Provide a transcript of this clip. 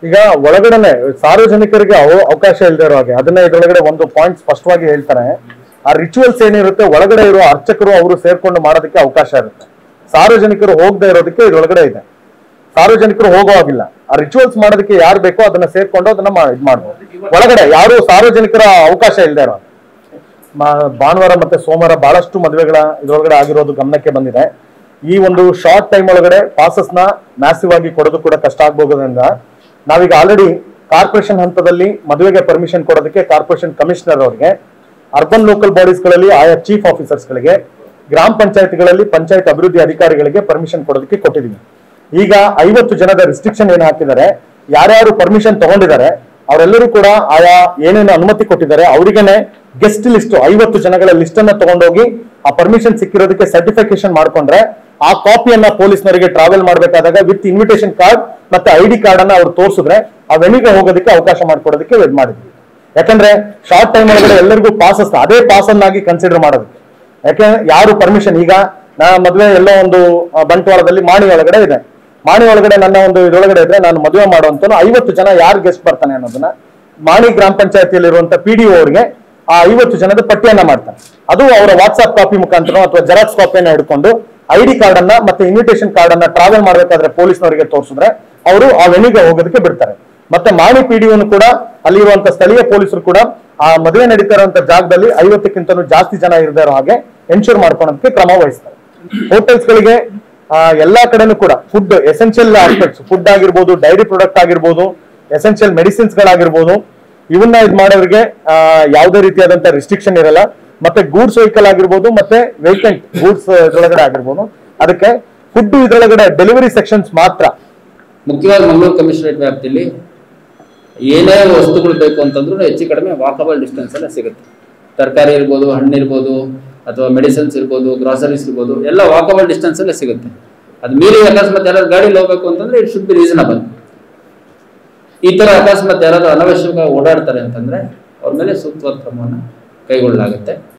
ಈಗ ಒಳಗಡೆ ಸಾರ್ವಜನಿಕರಿಗೆ ಅವಕಾಶ ಇಲ್ಲದೆ ಇರೋ ಹಾಗೆ ಅದನ್ನ ಇದ್ರೊಳಗಡೆ ಒಂದು ಪಾಯಿಂಟ್ ಸ್ಪಷ್ಟವಾಗಿ ಹೇಳ್ತಾರೆ. ಆ ರಿಚುವಲ್ಸ್ ಏನಿರುತ್ತೆ ಒಳಗಡೆ ಇರೋ ಅರ್ಚಕರು ಅವರು ಸೇರ್ಕೊಂಡು ಮಾಡೋದಕ್ಕೆ ಅವಕಾಶ ಇರುತ್ತೆ. ಸಾರ್ವಜನಿಕರು ಹೋಗದೆ ಇರೋದಕ್ಕೆ ಇದ್ರೊಳಗಡೆ ಇದೆ. ಸಾರ್ವಜನಿಕರು ಹೋಗುವಾಗಿಲ್ಲ. ಆ ರಿಚುವಲ್ಸ್ ಮಾಡೋದಕ್ಕೆ ಯಾರು ಬೇಕೋ ಅದನ್ನ ಸೇರ್ಕೊಂಡು ಅದನ್ನ ಇದ್ ಮಾಡ್ಬೋದು. ಒಳಗಡೆ ಯಾರು ಸಾರ್ವಜನಿಕರ ಅವಕಾಶ ಇಲ್ಲದೆ ಇರೋ ಭಾನುವಾರ ಮತ್ತೆ ಸೋಮವಾರ ಬಹಳಷ್ಟು ಮದುವೆಗಳ ಇದ್ರೊಳಗಡೆ ಆಗಿರೋದು ಗಮನಕ್ಕೆ ಬಂದಿದೆ. ಈ ಒಂದು ಶಾರ್ಟ್ ಟೈಮ್ ಒಳಗಡೆ ಪಾಸಸ್ ನ ಮ್ಯಾಸಿವ್ ಆಗಿ ಕೊಡೋದು ಕೂಡ ಕಷ್ಟ ಆಗ್ಬೋದ್ರಿಂದ ನಾವೀಗ ಆಲ್ರೆಡಿ ಕಾರ್ಪೊರೇಷನ್ ಹಂತದಲ್ಲಿ ಮದುವೆಗೆ ಪರ್ಮಿಷನ್ ಕೊಡೋದಕ್ಕೆ ಕಾರ್ಪೊರೇಷನ್ ಕಮಿಷನರ್ ಅವರಿಗೆ, ಅರ್ಬನ್ ಲೋಕಲ್ ಬಾಡೀಸ್ ಗಳಲ್ಲಿ ಆಯಾ ಚೀಫ್ ಆಫೀಸರ್ಸ್ ಗಳಿಗೆ, ಗ್ರಾಮ ಪಂಚಾಯತ್ಗಳಲ್ಲಿ ಪಂಚಾಯತ್ ಅಭಿವೃದ್ಧಿ ಅಧಿಕಾರಿಗಳಿಗೆ ಪರ್ಮಿಷನ್ ಕೊಡೋದಕ್ಕೆ ಕೊಟ್ಟಿದ್ದೀವಿ. ಈಗ 50 ಜನದ ರಿಸ್ಟ್ರಿಕ್ಷನ್ ಏನು ಹಾಕಿದ್ದಾರೆ, ಯಾರ್ಯಾರು ಪರ್ಮಿಷನ್ ತಗೊಂಡಿದ್ದಾರೆ ಅವರೆಲ್ಲರೂ ಕೂಡ ಆಯಾ ಏನೇನು ಅನುಮತಿ ಕೊಟ್ಟಿದ್ದಾರೆ ಅವರಿಗೇನೆ ಗೆಸ್ಟ್ ಲಿಸ್ಟ್ 50 ಜನಗಳ ಲಿಸ್ಟ್ ಅನ್ನ ತಗೊಂಡೋಗಿ ಆ ಪರ್ಮಿಷನ್ ಸಿಕ್ಕಿರೋದಕ್ಕೆ ಸರ್ಟಿಫಿಕೇಶನ್ ಮಾಡ್ಕೊಂಡ್ರೆ ಆ ಕಾಪಿಯನ್ನ ಪೊಲೀಸ್ನವರಿಗೆ ಟ್ರಾವೆಲ್ ಮಾಡ್ಬೇಕಾದಾಗ ವಿತ್ ಇನ್ವಿಟೇಷನ್ ಕಾರ್ಡ್ ಮತ್ತೆ ID ಕಾರ್ಡ್ ಅನ್ನ ಅವ್ರು ತೋರಿಸಿದ್ರೆ ಆ ವೆನಿಗೆ ಹೋಗೋದಕ್ಕೆ ಅವಕಾಶ ಮಾಡ್ಕೊಡೋದಕ್ಕೆ ವೆಡ್ ಮಾಡಿದ್ವಿ. ಯಾಕಂದ್ರೆ ಶಾರ್ಟ್ ಟೈಮ್ ಒಳಗಡೆ ಎಲ್ಲರಿಗೂ ಪಾಸಸ್ ಅದೇ ಪಾಸ್ ಅನ್ನಾಗಿ ಕನ್ಸಿಡರ್ ಮಾಡೋದಕ್ಕೆ. ಯಾಕಂದ್ರೆ ಯಾರು ಪರ್ಮಿಷನ್ ಈಗ ಮದುವೆ ಎಲ್ಲೋ ಒಂದು ಬಂಟ್ವಾಳದಲ್ಲಿ ಮಾಣಿ ಒಳಗಡೆ ಇದೆ, ಮಾಣಿ ಒಳಗಡೆ ನನ್ನ ಒಂದು ಇದರೊಳಗಡೆ ಇದ್ರೆ ನಾನು ಮದುವೆ ಮಾಡುವಂತ 50 ಜನ ಯಾರು ಗೆಸ್ಟ್ ಬರ್ತಾನೆ ಅನ್ನೋದನ್ನ ಮಾಣಿ ಗ್ರಾಮ ಪಂಚಾಯತಿಯಲ್ಲಿ ಇರುವಂತ PDO ಅವರಿಗೆ ಆ 50 ಜನದ ಪಟ್ಟಿಯನ್ನ ಮಾಡ್ತಾನೆ. ಅದು ಅವರ ವಾಟ್ಸ್ಆಪ್ ಕಾಪಿ ಮುಖಾಂತರ ಅಥವಾ ಜೆರಾಕ್ಸ್ ಕಾಪಿಯನ್ನ ಹಿಡ್ಕೊಂಡು ID ಕಾರ್ಡ್ ಅನ್ನ ಮತ್ತೆ ಇನ್ವಿಟೇಷನ್ ಕಾರ್ಡ್ ಅನ್ನ ಟ್ರಾವೆಲ್ ಮಾಡ್ಬೇಕಾದ್ರೆ ಪೊಲೀಸ್ನವರಿಗೆ ತೋರಿಸಿದ್ರೆ ಅವರು ಆ ವೆನಿಗೆ ಹೋಗೋದಕ್ಕೆ ಬಿಡ್ತಾರೆ. ಮತ್ತೆ ಮಾಣಿ PDO ಕೂಡ ಅಲ್ಲಿರುವಂತ ಸ್ಥಳೀಯ ಪೊಲೀಸರು ಕೂಡ ಆ ಮದುವೆ ನಡೀತಾ ಇರುವಂತ ಜಾಗದಲ್ಲಿ 50ಕ್ಕಿಂತಲೂ ಜಾಸ್ತಿ ಜನ ಇರದೇ ಇರೋ ಹಾಗೆ ಎನ್ಶೂರ್ ಮಾಡ್ಕೊಳ್ಳೋದಕ್ಕೆ ಕ್ರಮ ವಹಿಸ್ತಾರೆ. ಹೋಟೆಲ್ಸ್ ಗಳಿಗೆ ಎಲ್ಲಾ ಕಡೆನೂ ಕೂಡ ಫುಡ್ ಎಸೆನ್ಷಿಯಲ್ ಆಸ್ಪೆಕ್ಟ್ಸ್, ಫುಡ್ ಆಗಿರ್ಬೋದು, ಡೈರಿ ಪ್ರಾಡಕ್ಟ್ ಆಗಿರ್ಬೋದು, ಎಸೆನ್ಷಿಯಲ್ ಮೆಡಿಸಿನ್ಸ್ ಗಳಾಗಿರ್ಬೋದು, ಇವನ್ನ ಇದು ಮಾಡೋರಿಗೆ ಯಾವುದೇ ರೀತಿಯಾದಂತ ರಿಸ್ಟ್ರಿಕ್ಷನ್ ಇರಲ್ಲ. ಮತ್ತೆ ಗೂಡ್ಸ್ ವೆಹಿಕಲ್ ಆಗಿರ್ಬೋದು ಮತ್ತೆ ವೇಕೆಂಟ್ ಗೂಡ್ಸ್ ಇದ್ರೊಳಗಡೆ ಆಗಿರ್ಬೋದು ಅದಕ್ಕೆ ಫುಡ್ ಇದ್ರೊಳಗಡೆ ಡೆಲಿವರಿ ಸೆಕ್ಷನ್ಸ್ ಮಾತ್ರ. ಮುಖ್ಯವಾಗಿ ಮಂಗಳೂರು ಕಮಿಷನರೇಟ್ ವ್ಯಾಪ್ತಿಯಲ್ಲಿ ಏನೇ ವಸ್ತುಗಳು ಬೇಕು ಅಂತಂದ್ರೂ ಹೆಚ್ಚು ಕಡಿಮೆ ವಾಕಬಲ್ ಡಿಸ್ಟೆನ್ಸ್ ಎಲ್ಲ ಸಿಗುತ್ತೆ. ತರಕಾರಿ ಇರ್ಬೋದು, ಹಣ್ಣು ಇರ್ಬೋದು, ಅಥವಾ ಮೆಡಿಸಿನ್ಸ್ ಇರ್ಬೋದು, ಗ್ರಾಸರೀಸ್ ಇರ್ಬೋದು, ಎಲ್ಲ ವಾಕಬಲ್ ಡಿಸ್ಟೆನ್ಸ್ ಅಲ್ಲೇ ಸಿಗುತ್ತೆ. ಅದು ಮೀರಿ ಅಕಸ್ಮಾತ್ ಯಾರಾದ್ರು ಗಾಡಿಲಿ ಹೋಗ್ಬೇಕು ಅಂತಂದ್ರೆ ಇಟ್ ಶುಡ್ ಬಿ ರೀಸನಬಲ್. ಈ ತರ ಅಕಸ್ಮಾತ್ ಯಾರಾದ್ರೂ ಅನವಶ್ಯಕ ಓಡಾಡ್ತಾರೆ ಅಂತಂದ್ರೆ ಅವ್ರ ಮೇಲೆ ಸೂಕ್ತವಾದ ಕ್ರಮವನ್ನು ಕೈಗೊಳ್ಳಲಾಗುತ್ತೆ.